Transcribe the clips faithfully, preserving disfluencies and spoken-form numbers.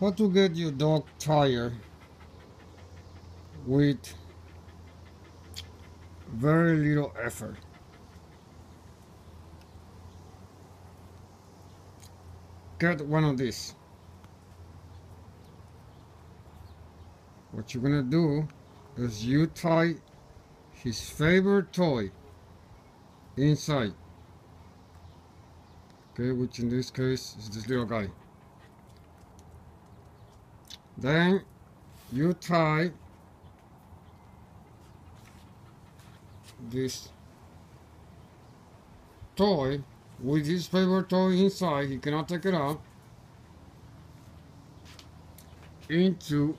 How to get your dog tired with very little effort. Get one of these. What you're gonna do is you tie his favorite toy inside. Okay, which in this case is this little guy. Then you tie this toy with his favorite toy inside, he cannot take it out, into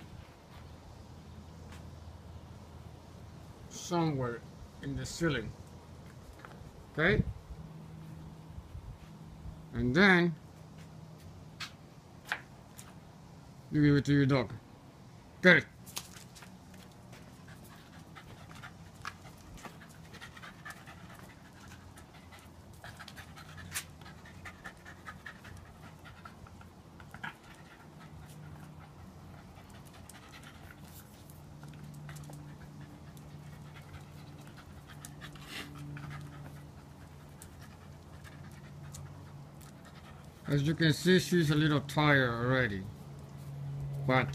somewhere in the ceiling. Okay? And then you give it to your dog. Get it. As you can see, she's a little tired already, but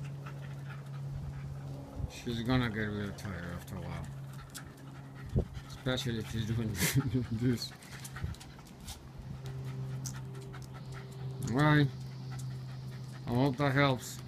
she's gonna get really tired after a while, especially if she's doing this. Alright, I hope that helps.